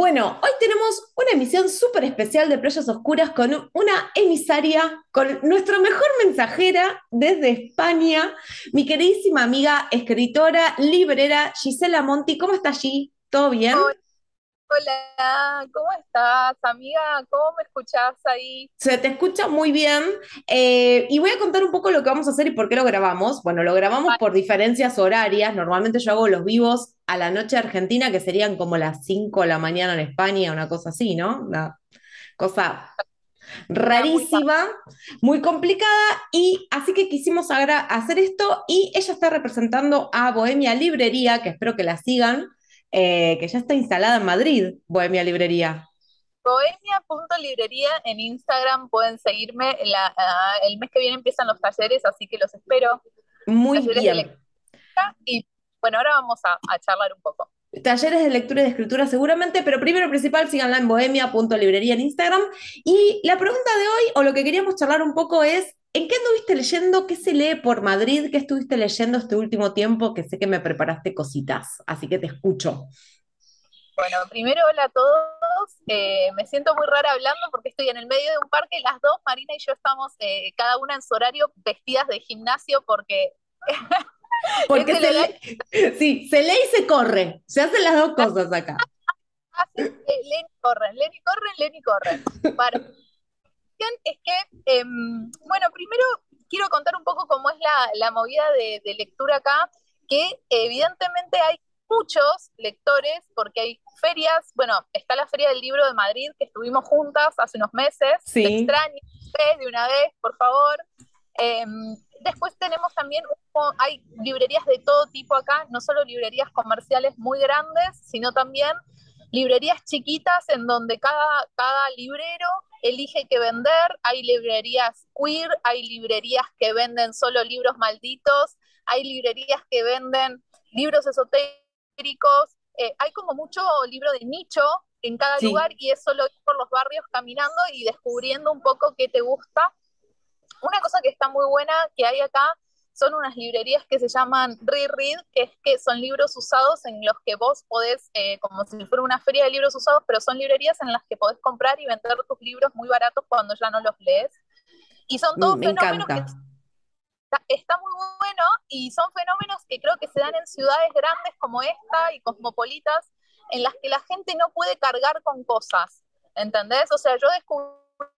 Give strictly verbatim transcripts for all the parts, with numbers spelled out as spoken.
Bueno, hoy tenemos una emisión súper especial de Playas Oscuras con u- una emisaria, con nuestra mejor mensajera desde España, mi queridísima amiga, escritora, librera, Gisela Monti. ¿Cómo estás, Gi? ¿Todo bien? Hola, hola, ¿cómo estás, amiga? ¿Cómo me escuchás ahí? Se te escucha muy bien, eh, y voy a contar un poco lo que vamos a hacer y por qué lo grabamos. Bueno, lo grabamos Ay, por diferencias horarias. Normalmente yo hago los vivos a la noche argentina, que serían como las cinco de la mañana en España, una cosa así, ¿no? Una cosa está muy fácil. rarísima, muy complicada, y así que quisimos agra- hacer esto, y ella está representando a Bohemia Librería, que espero que la sigan, eh, que ya está instalada en Madrid, Bohemia Librería. Bohemia.librería en Instagram, pueden seguirme. La- ah, el mes que viene empiezan los talleres, así que los espero. Muy Talleres de bien. lectura. Y bueno, ahora vamos a, a charlar un poco. Talleres de lectura y de escritura seguramente, pero primero y principal síganla en bohemia.librería en Instagram. Y la pregunta de hoy, o lo que queríamos charlar un poco es, ¿en qué anduviste leyendo? ¿Qué se lee por Madrid? ¿Qué estuviste leyendo este último tiempo? Que sé que me preparaste cositas, así que te escucho. Bueno, primero, hola a todos. Eh, me siento muy rara hablando porque estoy en el medio de un parque. Las dos, Marina y yo, estamos eh, cada una en su horario vestidas de gimnasio porque es Porque el se horario. lee, sí, se lee y se corre. Se hacen las dos cosas acá. Hacen, eh, Lenny corren, Lenny corren, Lenny corren. Para es que, eh, bueno, primero quiero contar un poco cómo es la, la movida de, de lectura acá, que evidentemente hay muchos lectores, porque hay ferias. Bueno, está la Feria del Libro de Madrid, que estuvimos juntas hace unos meses. Te Sí, extraño, ¿ves? De una vez, por favor. Eh, Después tenemos también, un- hay librerías de todo tipo acá, no solo librerías comerciales muy grandes, sino también librerías chiquitas en donde cada, cada librero elige qué vender. Hay librerías queer, hay librerías que venden solo libros malditos, hay librerías que venden libros esotéricos. Eh, hay como mucho libro de nicho en cada lugar, sí. y es solo ir por los barrios caminando y descubriendo un poco qué te gusta. Una cosa que está muy buena que hay acá son unas librerías que se llaman Reread, que es que son libros usados en los que vos podés, eh, como si fuera una feria de libros usados, pero son librerías en las que podés comprar y vender tus libros muy baratos cuando ya no los lees. Y son Mm, todos me fenómenos que encanta. está, está muy bueno, y son fenómenos que creo que se dan en ciudades grandes como esta y cosmopolitas, en las que la gente no puede cargar con cosas. ¿Entendés? O sea, yo descubrí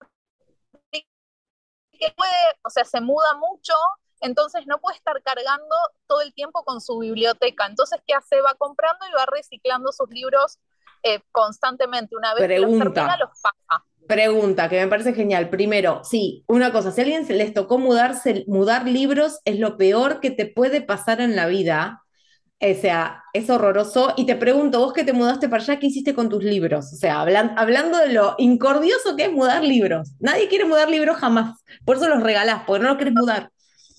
que puede, o sea, se muda mucho, entonces no puede estar cargando todo el tiempo con su biblioteca. Entonces, ¿qué hace? Va comprando y va reciclando sus libros eh, constantemente. Una vez que los termina, Pregunta. los pasa. Pregunta, que me parece genial. Primero, sí, una cosa, si a alguien se les tocó mudarse, mudar libros es lo peor que te puede pasar en la vida. O sea, es horroroso. Y te pregunto, vos que te mudaste para allá, ¿qué hiciste con tus libros? O sea, hablan- hablando de lo incordioso que es mudar libros. Nadie quiere mudar libros jamás. Por eso los regalás, porque no los querés mudar.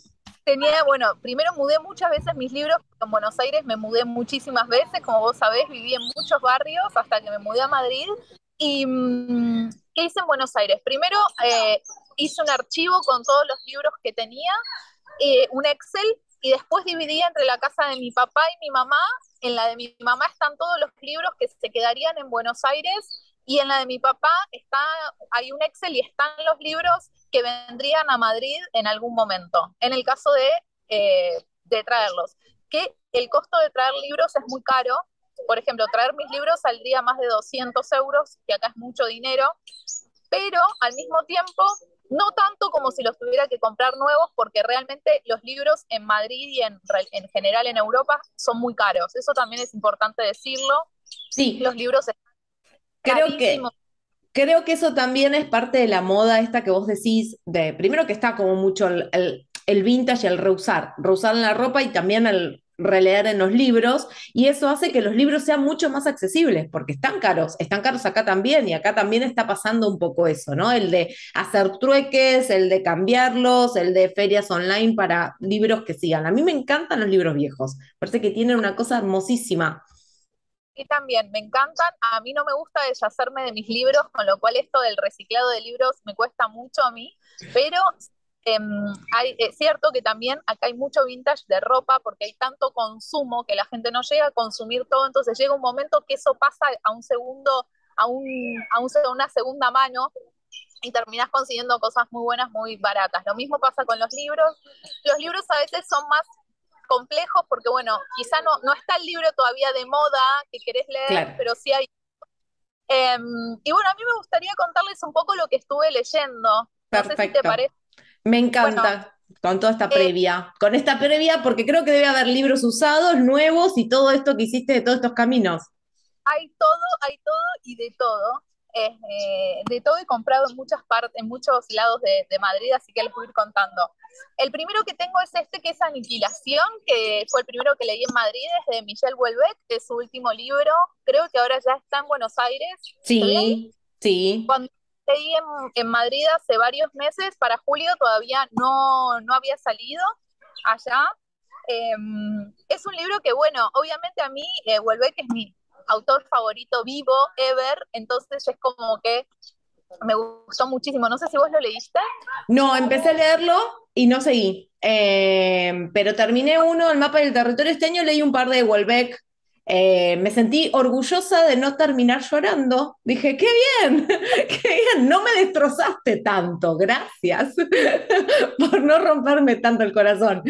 Tenía, bueno, primero mudé muchas veces mis libros. En Buenos Aires me mudé muchísimas veces, como vos sabés, viví en muchos barrios hasta que me mudé a Madrid. ¿Y mm, qué hice en Buenos Aires? Primero eh, hice un archivo con todos los libros que tenía, eh, un Excel, y después dividí entre la casa de mi papá y mi mamá. En la de mi mamá están todos los libros que se quedarían en Buenos Aires, y en la de mi papá está, hay un Excel y están los libros que vendrían a Madrid en algún momento, en el caso de, eh, de traerlos. Que el costo de traer libros es muy caro. Por ejemplo, traer mis libros saldría más de doscientos euros, que acá es mucho dinero, pero al mismo tiempo no tanto como si los tuviera que comprar nuevos, porque realmente los libros en Madrid y en, en general en Europa son muy caros. Eso también es importante decirlo. Sí, Los libros están creo carísimos. que Creo que eso también es parte de la moda esta que vos decís, de primero que está como mucho el, el, el vintage y el reusar, reusar en la ropa y también el releer en los libros, y eso hace que los libros sean mucho más accesibles, porque están caros, están caros acá también, y acá también está pasando un poco eso, ¿no? El de hacer trueques, el de cambiarlos, el de ferias online para libros que sigan. A mí me encantan los libros viejos, parece que tienen una cosa hermosísima. Y también me encantan. A mí no me gusta deshacerme de mis libros, con lo cual esto del reciclado de libros me cuesta mucho a mí, pero eh, hay, es cierto que también acá hay mucho vintage de ropa, porque hay tanto consumo que la gente no llega a consumir todo. Entonces llega un momento que eso pasa a un segundo a, un, a, un, a una segunda mano y terminás consiguiendo cosas muy buenas, muy baratas. Lo mismo pasa con los libros. Los libros a veces son más complejos porque, bueno, quizá no, no está el libro todavía de moda que querés leer, Claro, pero sí hay. Eh, y bueno, a mí me gustaría contarles un poco lo que estuve leyendo. No sé si te perfecto. parece. Me Bueno, encanta con toda esta eh, previa, con esta previa, porque creo que debe haber libros usados, nuevos y todo esto que hiciste de todos estos caminos. hay todo, hay todo y de todo. Eh, eh, de todo he comprado en muchas partes, en muchos lados de, de Madrid, así que les voy a ir contando. El primero que tengo es este, que es Aniquilación, que fue el primero que leí en Madrid, es de Michel Houellebecq, que es su último libro. Creo que ahora ya está en Buenos Aires. ¿Se ve ahí? Sí, sí. Cuando leí en, en Madrid hace varios meses, para julio todavía no, no había salido allá. Eh, es un libro que, bueno, obviamente a mí, eh, Houellebecq es mi autor favorito vivo, ever, entonces es como que me gustó muchísimo. No sé si vos lo leíste. No, empecé a leerlo y no seguí. Eh, pero terminé uno, el mapa del territorio. Este año leí un par de Welbeck. Eh, me sentí orgullosa de no terminar llorando. Dije, qué bien, qué bien, no me destrozaste tanto, gracias por no romperme tanto el corazón.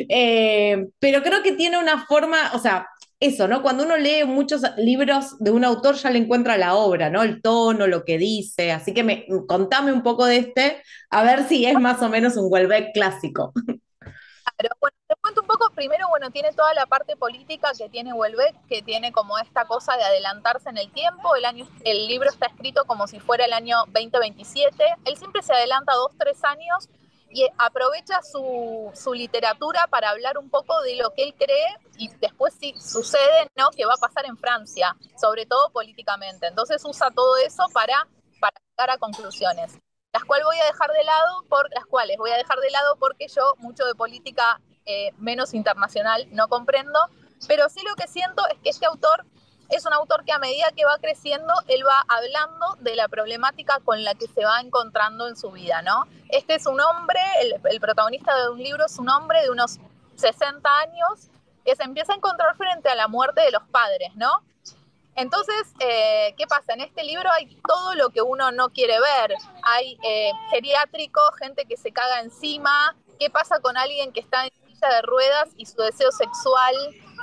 Eh, pero creo que tiene una forma, o sea, eso, ¿no? Cuando uno lee muchos libros de un autor ya le encuentra la obra, ¿no? El tono, lo que dice. Así que me, contame un poco de este, a ver si es más o menos un Welbeck clásico. Claro, bueno, te cuento un poco. Primero, bueno, tiene toda la parte política que tiene Houellebecq, que tiene como esta cosa de adelantarse en el tiempo. El, año, el libro está escrito como si fuera el año veinte veintisiete. Él siempre se adelanta dos, tres años y aprovecha su, su literatura para hablar un poco de lo que él cree y después sí sucede, ¿no?, que va a pasar en Francia, sobre todo políticamente. Entonces usa todo eso para, para llegar a conclusiones, las cuales voy a dejar de lado, por las cuales voy a dejar de lado porque yo mucho de política, eh, menos internacional, no comprendo, pero sí lo que siento es que este autor es un autor que a medida que va creciendo, él va hablando de la problemática con la que se va encontrando en su vida, ¿no? Este es un hombre, el, el protagonista de un libro es un hombre de unos sesenta años que se empieza a encontrar frente a la muerte de los padres, ¿no? Entonces, eh, ¿qué pasa? En este libro hay todo lo que uno no quiere ver. Hay eh, geriátrico, gente que se caga encima. ¿Qué pasa con alguien que está en silla de ruedas y su deseo sexual?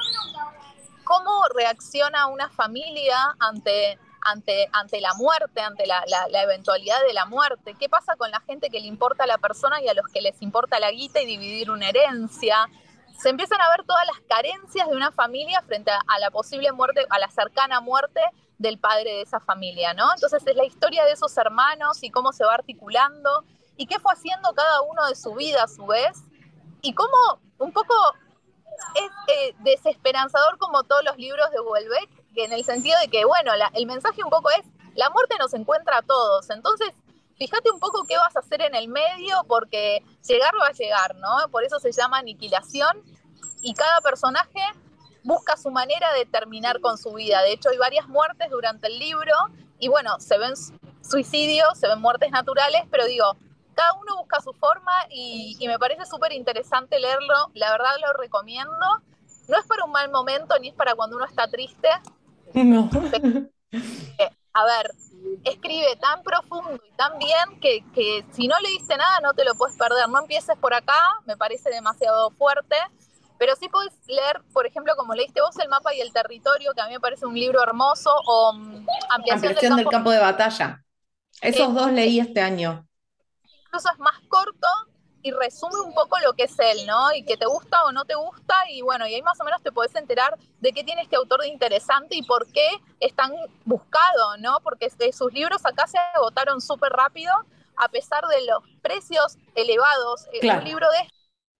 ¿Cómo reacciona una familia ante, ante, ante la muerte, ante la, la, la eventualidad de la muerte? ¿Qué pasa con la gente que le importa a la persona y a los que les importa la guita y dividir una herencia? Se empiezan a ver todas las carencias de una familia frente a, a la posible muerte, a la cercana muerte del padre de esa familia, ¿no? Entonces es la historia de esos hermanos y cómo se va articulando y qué fue haciendo cada uno de su vida a su vez y cómo un poco es eh, desesperanzador, como todos los libros de Houellebecq, que en el sentido de que, bueno, la, el mensaje un poco es, la muerte nos encuentra a todos, entonces fíjate un poco qué vas a hacer en el medio, porque llegar va a llegar, ¿no? Por eso se llama Aniquilación, y cada personaje busca su manera de terminar con su vida. De hecho, hay varias muertes durante el libro, y bueno, se ven suicidios, se ven muertes naturales, pero digo, cada uno busca su forma y, y me parece súper interesante leerlo. La verdad lo recomiendo. No es para un mal momento ni es para cuando uno está triste. No. Pero, eh, a ver, escribe tan profundo y tan bien que, que si no leíste nada no te lo puedes perder. No empieces por acá, me parece demasiado fuerte. Pero sí puedes leer, por ejemplo, como leíste vos, El mapa y el territorio, que a mí me parece un libro hermoso, o um, Ampliación del Ampliación del campo. campo de batalla. Eh, Esos dos leí este año. incluso es más corto y resume un poco lo que es él, ¿no? Y que te gusta o no te gusta, y bueno, y ahí más o menos te podés enterar de qué tiene este autor de interesante y por qué es tan buscado, ¿no? Porque sus libros acá se agotaron súper rápido, a pesar de los precios elevados. Eh, un Claro. libro de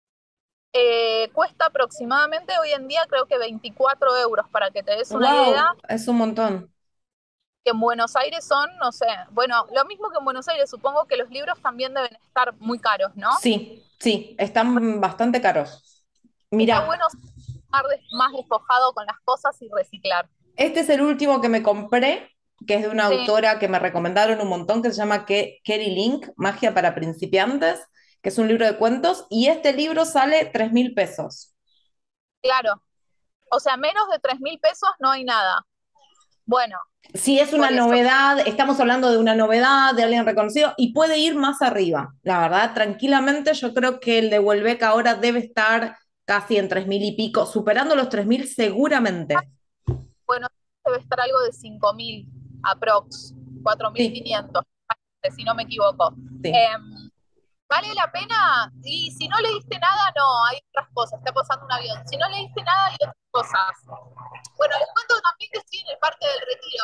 eh, cuesta aproximadamente hoy en día creo que veinticuatro euros, para que te des una idea, Wow, es un montón. que en Buenos Aires son, no sé, bueno, lo mismo que en Buenos Aires, supongo que los libros también deben estar muy caros, ¿no? Sí, sí, están bastante caros. Está Mira, bueno estar más despojado con las cosas y reciclar. este es el último que me compré, que es de una Sí, autora que me recomendaron un montón, que se llama Ke- Kerry Link, Magia para principiantes, que es un libro de cuentos, y este libro sale tres mil pesos. claro. O sea, menos de tres mil pesos no hay nada. Bueno, Si es una por eso. novedad, estamos hablando de una novedad, de alguien reconocido, y puede ir más arriba. La verdad, tranquilamente, yo creo que el de Welbeck ahora debe estar casi en tres mil y pico, superando los tres mil seguramente. Bueno, debe estar algo de cinco mil aprox, cuatro mil Sí, quinientos si no me equivoco. sí. Eh, ¿Vale la pena? Y si no leíste nada, no, hay otras cosas, está pasando un avión. Si no leíste nada, hay otras cosas. Bueno, les cuento también que estoy en el Parque del Retiro.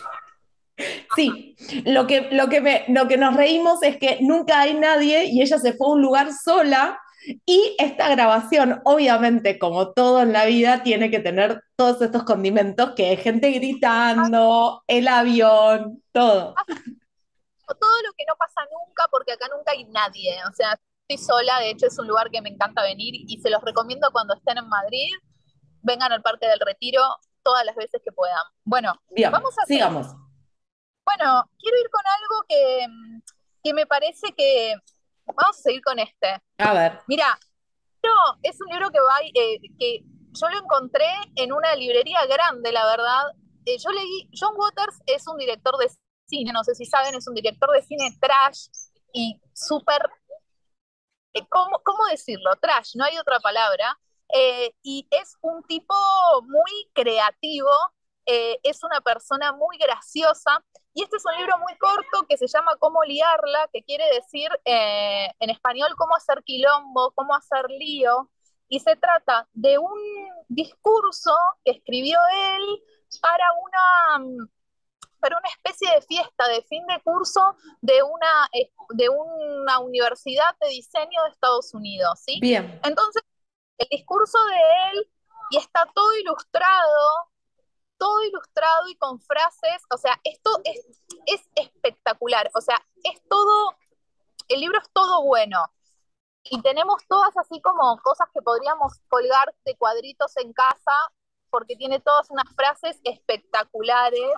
Sí, lo que, lo que, me- lo que nos reímos es que nunca hay nadie y ella se fue a un lugar sola y esta grabación, obviamente, como todo en la vida, tiene que tener todos estos condimentos que es gente gritando, el avión, todo. Todo lo que no pasa nunca, porque acá nunca hay nadie. O sea, estoy sola, de hecho es un lugar que me encanta venir y se los recomiendo cuando estén en Madrid, vengan al Parque del Retiro todas las veces que puedan. Bueno, Bien, vamos a seguir. sigamos. Bueno, quiero ir con algo que, que me parece que... Vamos a seguir con este. A ver, Mira, no, es un libro que, va, eh, que yo lo encontré en una librería grande, la verdad. Eh, yo leí, John Waters es un director de cine, no sé si saben, es un director de cine trash y súper, eh, ¿cómo, ¿cómo decirlo? Trash, no hay otra palabra. Eh, y es un tipo muy creativo, eh, es una persona muy graciosa. Y este es un libro muy corto que se llama Cómo liarla, que quiere decir eh, en español cómo hacer quilombo, cómo hacer lío. Y se trata de un discurso que escribió él para una, para una especie de fiesta de fin de curso de una, eh, de una universidad de diseño de Estados Unidos, ¿sí? bien, Entonces, el discurso de él, y está todo ilustrado, todo ilustrado y con frases, o sea, esto es, es espectacular, o sea, es todo, el libro es todo bueno, y tenemos todas así como cosas que podríamos colgar de cuadritos en casa, porque tiene todas unas frases espectaculares,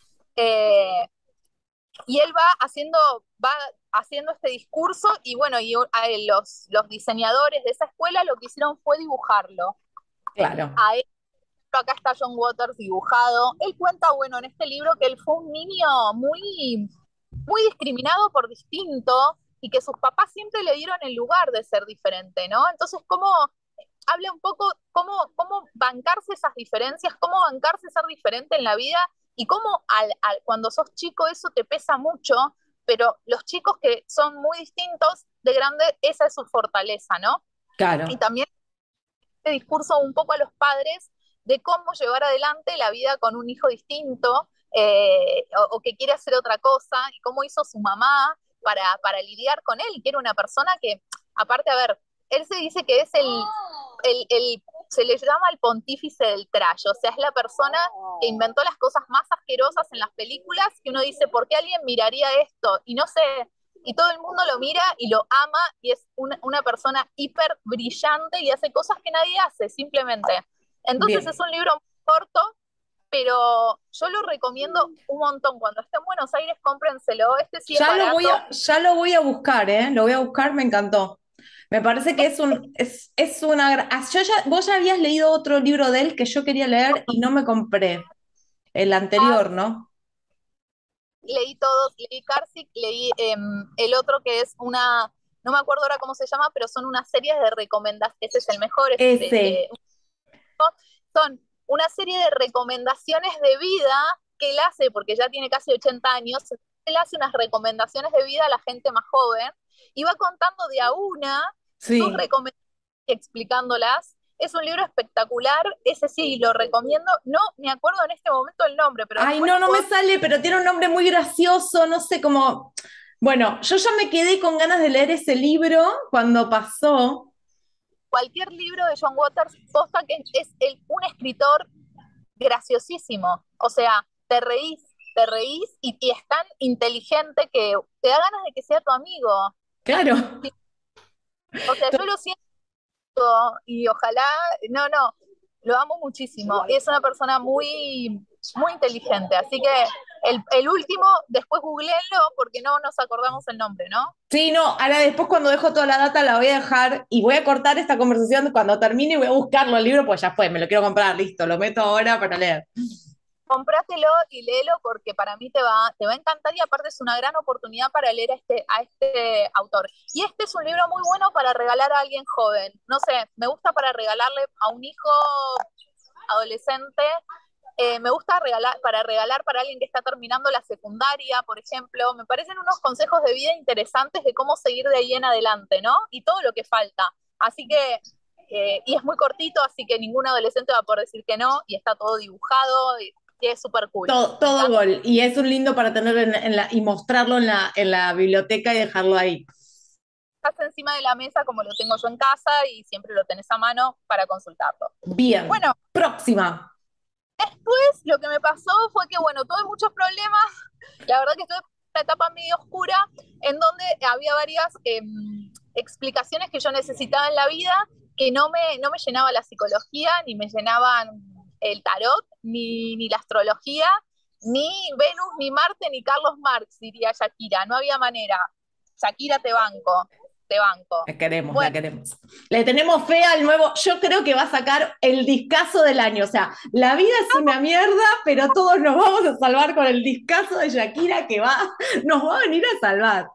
eh, y él va haciendo, va haciendo este discurso y bueno, y a él, los, los diseñadores de esa escuela lo que hicieron fue dibujarlo. claro. A él, acá está John Waters dibujado. Él cuenta, bueno, en este libro que él fue un niño muy, muy discriminado por distinto y que sus papás siempre le dieron el lugar de ser diferente, ¿no? Entonces, ¿cómo habla un poco cómo, cómo bancarse esas diferencias, cómo bancarse ser diferente en la vida y cómo al, al, cuando sos chico eso te pesa mucho, pero los chicos que son muy distintos, de grande, esa es su fortaleza, ¿no? Y Claro, también este discurso un poco a los padres de cómo llevar adelante la vida con un hijo distinto eh, o, o, que quiere hacer otra cosa y cómo hizo su mamá para, para lidiar con él, que era una persona que, aparte, a ver, él se dice que es el, el, el se le llama el pontífice del trash, o sea, es la persona que inventó las cosas más asquerosas en las películas, que uno dice, ¿por qué alguien miraría esto? Y no sé, y todo el mundo lo mira y lo ama y es una, una persona hiper brillante y hace cosas que nadie hace, simplemente. Entonces es bien. un libro muy corto, pero yo lo recomiendo un montón. Cuando esté en Buenos Aires, cómprenselo. Este sí es Ya lo voy barato. a, ya lo voy a buscar, ¿eh? Lo voy a buscar, me encantó. Me parece que es un, es, es una, gra- ah, yo ya, vos ya habías leído otro libro de él que yo quería leer y no me compré, el Ah, anterior, ¿no? leí todos, leí Karsik, leí eh, el otro que es una, no me acuerdo ahora cómo se llama, pero son unas series de recomendaciones. Ese es el mejor, es de, de Ese, son una serie de recomendaciones de vida que él hace, porque ya tiene casi ochenta años, él hace unas recomendaciones de vida a la gente más joven y va contando de a una sus sí. recomendaciones y explicándolas. Es un libro espectacular, ese sí, lo recomiendo. No me acuerdo en este momento el nombre, pero Ay, después no, no me puedo... sale, pero tiene un nombre muy gracioso, no sé cómo. Bueno, yo ya me quedé con ganas de leer ese libro cuando pasó. Cualquier libro de John Waters, posta que es el, un escritor graciosísimo. O sea, te reís, te reís y, y es tan inteligente que te da ganas de que sea tu amigo. Claro. Sí, o sea, yo lo siento y ojalá, no, no, lo amo muchísimo. Es una persona muy, muy inteligente. Así que el, el último, después googleenlo porque no nos acordamos el nombre, ¿no? Sí, no, ahora después cuando dejo toda la data la voy a dejar y voy a cortar esta conversación cuando termine y voy a buscarlo el libro, pues ya fue, me lo quiero comprar, listo, lo meto ahora para leer. Comprátelo y léelo porque para mí te va, te va a encantar y aparte es una gran oportunidad para leer a este, a este autor. Y este es un libro muy bueno para regalar a alguien joven. No sé, me gusta para regalarle a un hijo adolescente, eh, me gusta regalar, para regalar para alguien que está terminando la secundaria, por ejemplo. Me parecen unos consejos de vida interesantes de cómo seguir de ahí en adelante, ¿no? Y todo lo que falta. Así que, eh, y es muy cortito, así que ningún adolescente va a poder decir que no, y está todo dibujado, y, y es súper cool. Todo, Me todo encanta. gol. Y es un lindo para tener en, en la, y mostrarlo en la, en la biblioteca y dejarlo ahí. Estás encima de la mesa como lo tengo yo en casa y siempre lo tenés a mano para consultarlo. Bien. Bueno, Próxima. después lo que me pasó fue que, bueno, tuve muchos problemas. La verdad que estuve en una etapa medio oscura en donde había varias eh, explicaciones que yo necesitaba en la vida que no me, no me llenaba la psicología, ni me llenaban el tarot, ni, ni la astrología, ni Venus, ni Marte, ni Carlos Marx, diría Shakira. No había manera. Shakira, te banco, te banco. La queremos, la Bueno, queremos. Le tenemos fe al nuevo. Yo creo que va a sacar el discazo del año. O sea, la vida es una mierda, pero todos nos vamos a salvar con el discazo de Shakira que va, nos va a venir a salvar.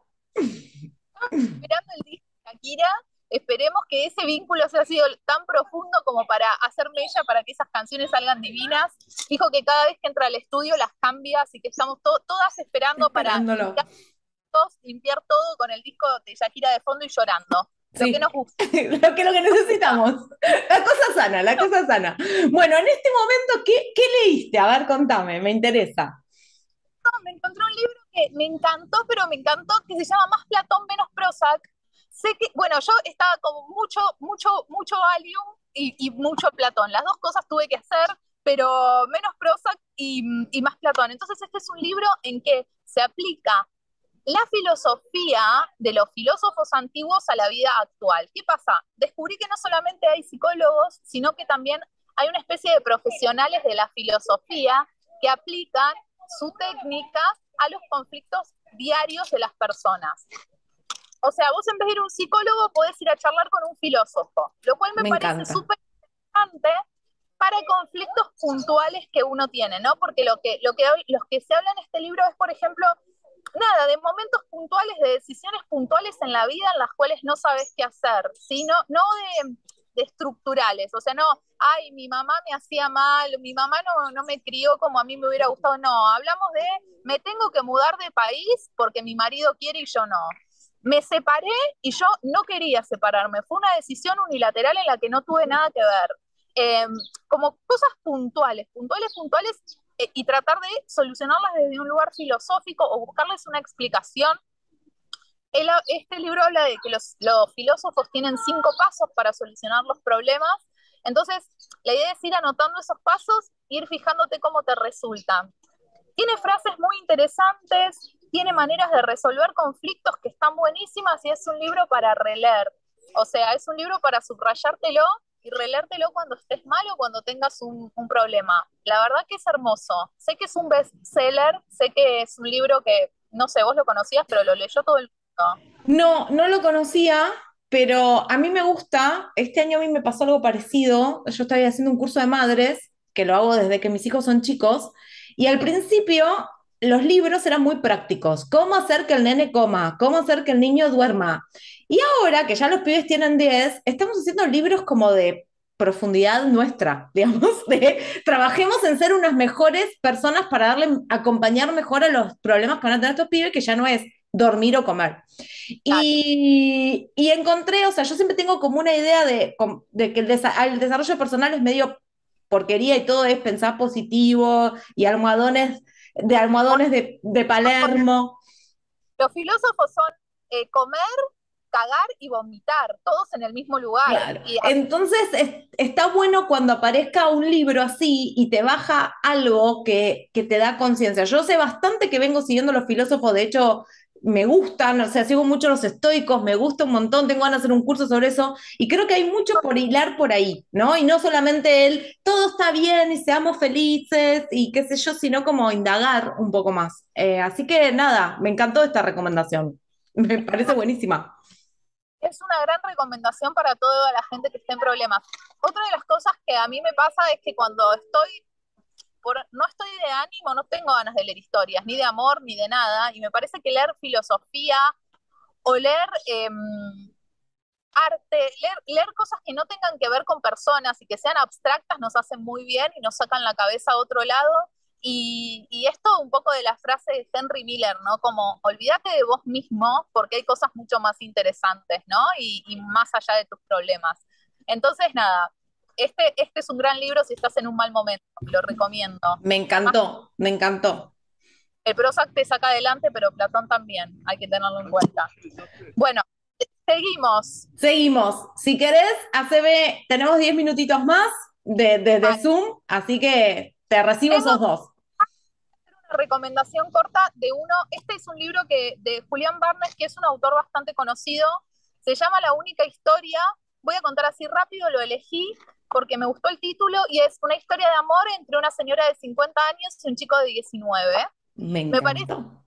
esperando el disco de Shakira, esperemos que ese vínculo sea sido tan profundo como para hacerme ella, para que esas canciones salgan divinas. Dijo que cada vez que entra al estudio las cambia, así que estamos to todas esperando para Esperándolo. limpiar, todos, limpiar todo con el disco de Shakira de fondo y llorando. Lo que Sí, nos gusta. lo que, lo que necesitamos. La cosa sana, la cosa sana. Bueno, en este momento, ¿qué, qué leíste? A ver, contame, me interesa. Me encontré un libro que me encantó, pero me encantó, que se llama Más Platón, menos Prozac. Sé que, bueno, yo estaba como mucho, mucho, mucho Valium y, y mucho Platón. Las dos cosas tuve que hacer, pero menos Prozac y, y más Platón. Entonces este es un libro en que se aplica la filosofía de los filósofos antiguos a la vida actual. ¿Qué pasa? Descubrí que no solamente hay psicólogos, sino que también hay una especie de profesionales de la filosofía que aplican su técnica a los conflictos diarios de las personas. O sea, vos en vez de ir a un psicólogo podés ir a charlar con un filósofo, lo cual me Me parece encanta. súper interesante para conflictos puntuales que uno tiene, ¿no? Porque lo que, lo que, los que se habla en este libro es, por ejemplo, nada, de momentos puntuales, de decisiones puntuales en la vida en las cuales no sabes qué hacer, ¿sí? No, no de, de estructurales, o sea, no, ay, mi mamá me hacía mal, mi mamá no, no me crió como a mí me hubiera gustado, no, hablamos de, me tengo que mudar de país porque mi marido quiere y yo no. Me separé y yo no quería separarme, fue una decisión unilateral en la que no tuve nada que ver. Eh, como cosas puntuales, puntuales, puntuales, eh, y tratar de solucionarlas desde un lugar filosófico o buscarles una explicación. El, este libro habla de que los, los filósofos tienen cinco pasos para solucionar los problemas. Entonces, la idea es ir anotando esos pasos e ir fijándote cómo te resultan. Tiene frases muy interesantes, tiene maneras de resolver conflictos que están buenísimas y es un libro para releer. O sea, es un libro para subrayártelo y releértelo cuando estés mal o cuando tengas un, un problema. La verdad que es hermoso. Sé que es un bestseller, sé que es un libro que, no sé, vos lo conocías, pero lo leyó todo el mundo. No, no lo conocía, pero a mí me gusta. Este año a mí me pasó algo parecido. Yo estaba haciendo un curso de madres, que lo hago desde que mis hijos son chicos, y al principio los libros eran muy prácticos. ¿Cómo hacer que el nene coma? ¿Cómo hacer que el niño duerma? Y ahora que ya los pibes tienen diez, estamos haciendo libros como de profundidad nuestra, digamos, de trabajemos en ser unas mejores personas para darle, acompañar mejor a los problemas que van a tener estos pibes, que ya no es dormir o comer. Claro. Y, y encontré, o sea, yo siempre tengo como una idea de, de que el, desa el desarrollo personal es medio porquería y todo es pensar positivo y almohadones de almohadones de, de Palermo. Los filósofos son eh, comer, cagar y vomitar, todos en el mismo lugar. Claro. Y Entonces es- está bueno cuando aparezca un libro así y te baja algo que, que te da conciencia. Yo sé bastante que vengo siguiendo los filósofos, de hecho me gustan, o sea, sigo mucho los estoicos, me gusta un montón, tengo ganas de hacer un curso sobre eso y creo que hay mucho por hilar por ahí, ¿no? Y no solamente el todo está bien y seamos felices y qué sé yo, sino como indagar un poco más. Eh, así que nada, me encantó esta recomendación, me parece buenísima. es una gran recomendación para toda la gente que esté en problemas. Otra de las cosas que a mí me pasa es que cuando estoy por, no estoy de ánimo, no tengo ganas de leer historias, ni de amor, ni de nada, y me parece que leer filosofía o leer eh, arte, leer, leer cosas que no tengan que ver con personas y que sean abstractas nos hacen muy bien y nos sacan la cabeza a otro lado. Y, y esto un poco de la frase de Henry Miller, ¿no? Como, olvídate de vos mismo porque hay cosas mucho más interesantes, ¿no? Y, y más allá de tus problemas. Entonces, nada, este, este es un gran libro si estás en un mal momento, lo recomiendo. Me Además, encantó, me encantó. el Prozac te saca adelante, pero Platón también, hay que tenerlo en cuenta. Bueno, seguimos. Seguimos. Si querés, haceme, tenemos diez minutitos más de, de, de Vale. Zoom, así que te recibo Tengo esos dos. una recomendación corta de uno. Este es un libro que, de Julián Barnes, que es un autor bastante conocido. Se llama La única historia. Voy a contar así rápido, lo elegí porque me gustó el título y es una historia de amor entre una señora de cincuenta años y un chico de diecinueve. Me Me parece encantó.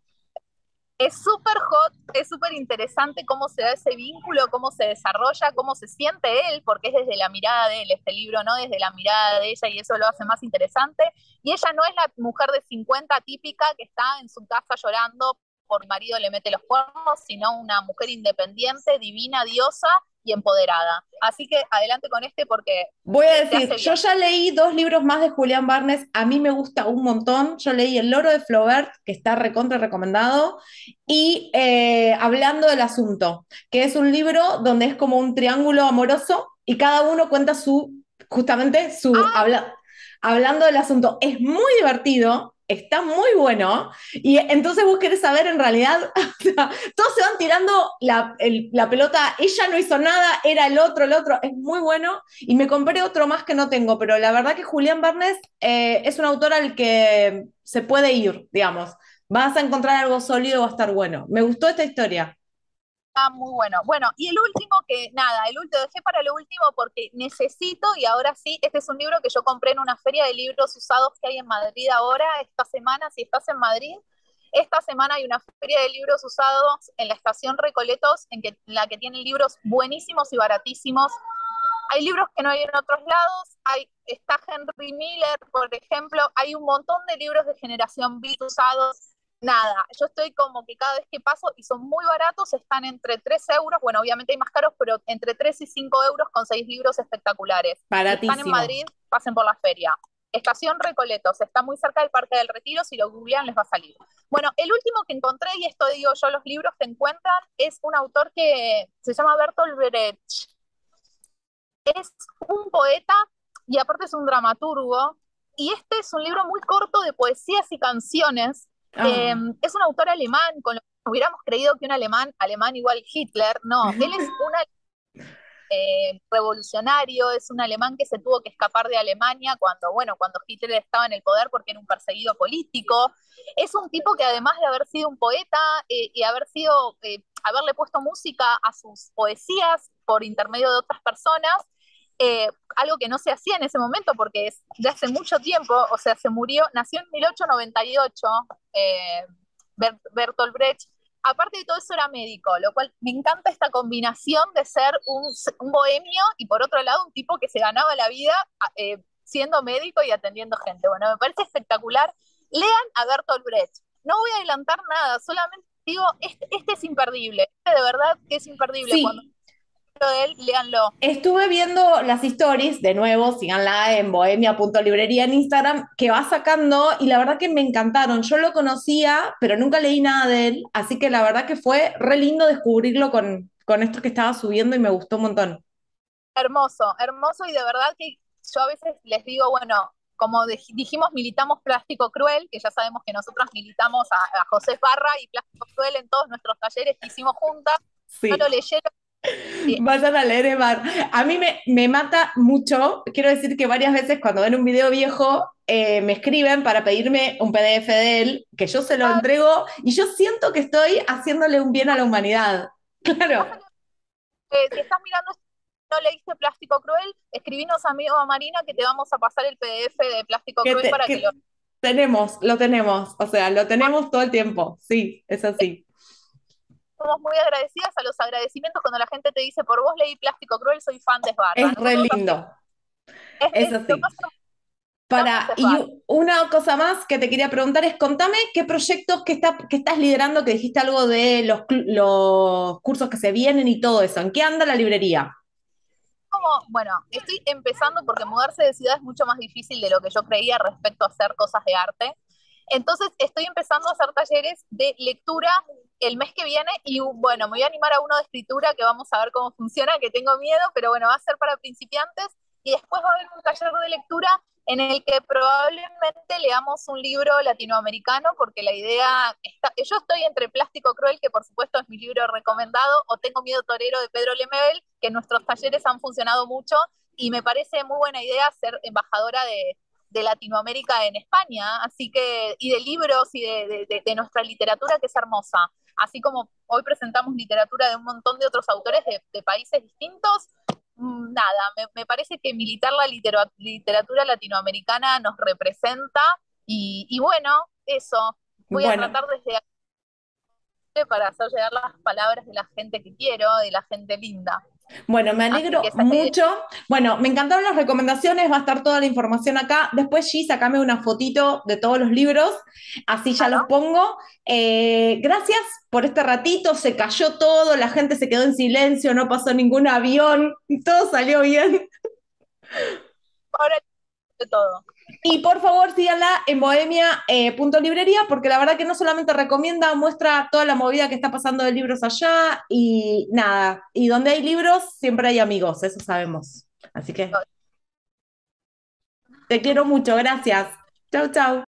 es súper hot, es súper interesante cómo se da ese vínculo, cómo se desarrolla, cómo se siente él, porque es desde la mirada de él este libro, no desde la mirada de ella, y eso lo hace más interesante. Y ella no es la mujer de cincuenta típica que está en su casa llorando por mi marido le mete los cuernos, sino una mujer independiente, divina, diosa y empoderada. Así que adelante con este porque Voy a te decir, hace yo bien. ya leí dos libros más de Julián Barnes, a mí me gusta un montón. Yo leí El loro de Flaubert, que está recontra recomendado, y eh, Hablando del asunto, que es un libro donde es como un triángulo amoroso y cada uno cuenta su, justamente su, Ah, habla, hablando del asunto. Es muy divertido, está muy bueno, y entonces vos querés saber en realidad, o sea, todos se van tirando la, el, la pelota, ella no hizo nada, era el otro, el otro, es muy bueno. Y me compré otro más que no tengo, pero la verdad que Julián Barnes eh, es un autor al que se puede ir, digamos. Vas a encontrar algo sólido, va a estar bueno. Me gustó esta historia. Ah, muy bueno. Bueno, y el último que, nada, el último dejé para lo último porque necesito, y ahora sí, este es un libro que yo compré en una feria de libros usados que hay en Madrid ahora, esta semana, si estás en Madrid, esta semana hay una feria de libros usados en la estación Recoletos, en, que, en la que tienen libros buenísimos y baratísimos. Hay libros que no hay en otros lados, hay, está Henry Miller, por ejemplo, hay un montón de libros de generación Beat usados. Nada, yo estoy como que cada vez que paso, y son muy baratos, están entre tres euros, bueno, obviamente hay más caros, pero entre tres y cinco euros con seis libros espectaculares. Si están en Baratísimo. Madrid, pasen por la feria. Estación Recoletos, está muy cerca del Parque del Retiro, si lo googlean les va a salir. Bueno, el último que encontré, y esto digo yo, los libros que encuentran, es un autor que se llama Bertolt Brecht. Es un poeta y aparte es un dramaturgo. Y este es un libro muy corto de poesías y canciones. Eh, Ah. es un autor alemán, con lo que hubiéramos creído que un alemán, alemán igual Hitler. No, él es un eh, revolucionario, es un alemán que se tuvo que escapar de Alemania cuando, bueno, cuando Hitler estaba en el poder porque era un perseguido político. Es un tipo que además de haber sido un poeta eh, y haber sido, eh, haberle puesto música a sus poesías por intermedio de otras personas, eh, algo que no se hacía en ese momento porque es de hace mucho tiempo, o sea, se murió, nació en mil ochocientos noventa y ocho, eh, Bert, Bertolt Brecht. Aparte de todo eso era médico, lo cual me encanta esta combinación de ser un, un bohemio y por otro lado un tipo que se ganaba la vida eh, siendo médico y atendiendo gente. Bueno, me parece espectacular. Lean a Bertolt Brecht. No voy a adelantar nada, solamente digo, este, este es imperdible, este de verdad que es imperdible. Cuando Sí, hablo de él, léanlo. estuve viendo las stories, de nuevo, síganla en bohemia punto librería en Instagram, que va sacando, y la verdad que me encantaron. Yo lo conocía, pero nunca leí nada de él, así que la verdad que fue re lindo descubrirlo con, con esto que estaba subiendo y me gustó un montón. Hermoso, hermoso y de verdad que yo a veces les digo, bueno, como dijimos, militamos Plástico Cruel, que ya sabemos que nosotros militamos a, a José Parra y Plástico Cruel en todos nuestros talleres que hicimos juntas. No lo Sí. leyeron. eh, Vayan a leer Evar. A mí me, me mata mucho. Quiero decir que varias veces cuando ven un video viejo eh, me escriben para pedirme un P D F de él, que yo se lo entrego y yo siento que estoy haciéndole un bien a la humanidad. pasa Claro, que eh, si estás mirando esto y no leíste Plástico Cruel, escribinos a mí o a Marina que te vamos a pasar el P D F de Plástico que, Cruel te- para que lo... que tenemos, lo tenemos. O sea, lo tenemos todo el tiempo. Sí, es así. Somos muy agradecidas a los agradecimientos cuando la gente te dice, por vos leí Plástico Cruel, soy fan de Esbarra. Es re Nosotros también. lindo. Es, Es es, lo así. pasa Para, es y bar. u- una cosa más que te quería preguntar es, contame qué proyectos que, está, que estás liderando, que dijiste algo de los, cl- los cursos que se vienen y todo eso. ¿En qué anda la librería? Como, bueno, estoy empezando porque mudarse de ciudad es mucho más difícil de lo que yo creía respecto a hacer cosas de arte. Entonces estoy empezando a hacer talleres de lectura el mes que viene y bueno, me voy a animar a uno de escritura que vamos a ver cómo funciona, que tengo miedo, pero bueno, va a ser para principiantes y después va a haber un taller de lectura en el que probablemente leamos un libro latinoamericano porque la idea está, yo estoy entre Plástico Cruel, que por supuesto es mi libro recomendado, o Tengo Miedo Torero de Pedro Lemebel, que en nuestros talleres han funcionado mucho y me parece muy buena idea ser embajadora de, de Latinoamérica en España, así que, y de libros y de, de, de, de nuestra literatura que es hermosa. Así como hoy presentamos literatura de un montón de otros autores de, de países distintos, mm, nada, me, me, parece que militar la litera, literatura latinoamericana nos representa y, y bueno, eso, voy a Bueno, tratar desde aquí para hacer llegar las palabras de la gente que quiero, de la gente linda. bueno, me Así que alegro esa es la idea. mucho. Bueno, me encantaron las recomendaciones, va a estar toda la información acá. Después, G, sacame una fotito de todos los libros, así ya los Claro. pongo. Eh, gracias por este ratito, se cayó todo, la gente se quedó en silencio, no pasó ningún avión, todo salió bien. Ahora de todo. Y por favor, síganla en bohemia punto librería, porque la verdad que no solamente recomienda, muestra toda la movida que está pasando de libros allá y nada. Y donde hay libros, siempre hay amigos, eso sabemos. Así que te quiero mucho, gracias. Chau, chau.